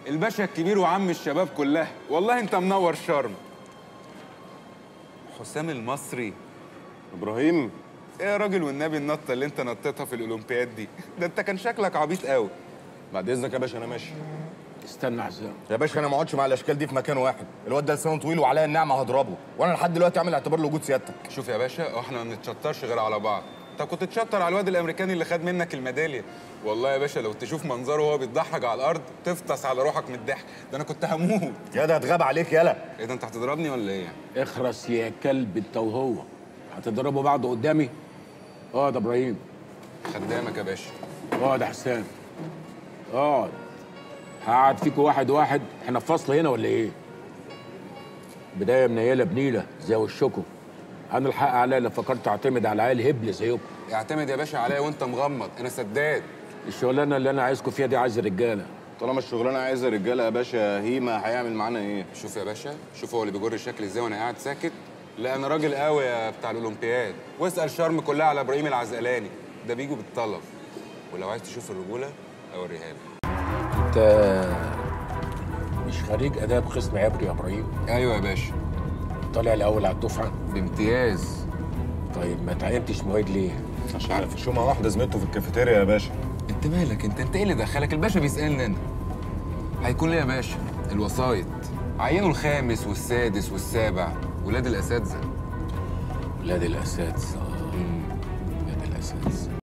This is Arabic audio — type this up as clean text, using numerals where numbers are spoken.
الباشا الكبير وعم الشباب كلها، والله انت منور شرم. حسام المصري. ابراهيم. ايه يا راجل والنبي النطه اللي انت نطيتها في الاولمبياد دي؟ ده انت كان شكلك عبيط قوي. بعد اذنك يا باشا انا ماشي. استنى حسام. يا باشا انا ما اقعدش مع الاشكال دي في مكان واحد، الواد ده لسانه طويل وعليا النعمه هضربه، وانا لحد دلوقتي عامل اعتبار لوجود سيادتك. شوف يا باشا، احنا ما بنتشطرش غير على بعض. طب كنت تشطر على الواد الامريكاني اللي خد منك الميداليه. والله يا باشا لو تشوف منظره وهو بيتضحك على الارض تفطس على روحك من الضحك، ده انا كنت هموت. يا ده هتغاب عليك يالا. ايه ده، انت هتضربني ولا ايه؟ اخرس يا كلب انت وهو. هتضربوا بعض قدامي؟ اقعد يا ابراهيم. خدامك يا باشا. اقعد يا حسام. اقعد. هقعد فيكوا واحد واحد، احنا في فصل هنا ولا ايه؟ بدايه منيله بنيله زي وشكم. انا الحق عليا لو فكرت اعتمد على عيال هبل زيكم. اعتمد يا باشا عليا وانت مغمض، انا سداد. الشغلانه اللي انا عايزكم فيها دي عايز رجاله. طالما الشغلانه عايزه رجاله يا باشا، هيما هيعمل معانا ايه؟ شوف يا باشا، شوف هو اللي بيجر الشكل ازاي وانا قاعد ساكت. لا انا راجل قوي يا بتاع الاولمبياد، واسال شرم كلها على ابراهيم العزقلاني، ده بيجوا بالطلب. ولو عايز تشوف الرجوله اوريها لك. انت مش خريج اداب قسم عبري يا ابراهيم؟ ايوه يا باشا. طالع الاول على الدفعه بامتياز. طيب ما تعينتش معيد ليه؟ عشان عارف شومه واحده زميلته في الكافيتيريا يا باشا. انت مالك انت ايه اللي دخلك؟ الباشا بيسالني انا. هيكون ليه يا باشا؟ الوسايط عينوا الخامس والسادس والسابع، ولاد الاساتذه. ولاد الاساتذه. ولاد الاساتذه.